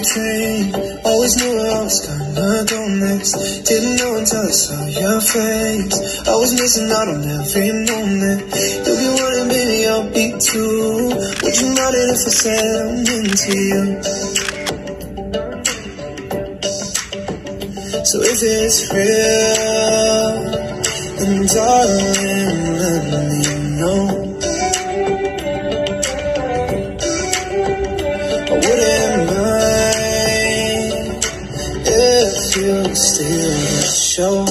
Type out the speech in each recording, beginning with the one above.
train. Always knew where I was gonna go next. Didn't know until I saw your face. I was missing out on every moment. You'll be one and baby, I'll be two. Would you mind it if I said I'm into you? So if it's real, then darling, let me know. I wouldn't mind if you still show.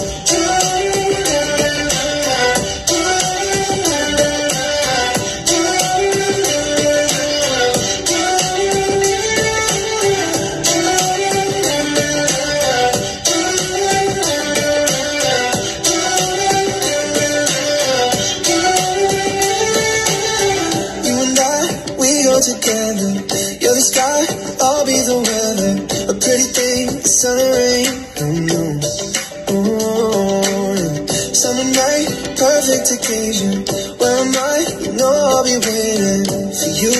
Together, you're the sky, I'll be the weather. A pretty thing, sun and rain. Oh no, oh yeah. Summer night, perfect occasion. Where am I? You know I'll be waiting for you.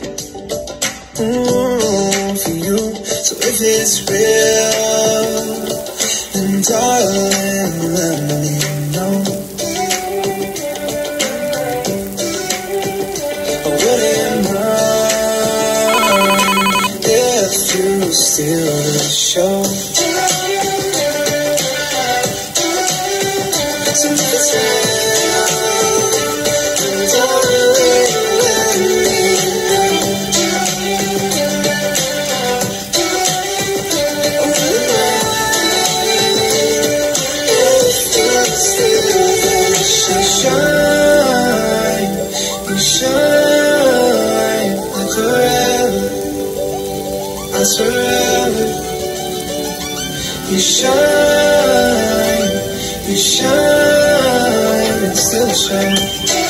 For you. So if it's real, then darling, let me know. You still the show. So it's shine, you shine like forever. I forever. You shine, and still shine.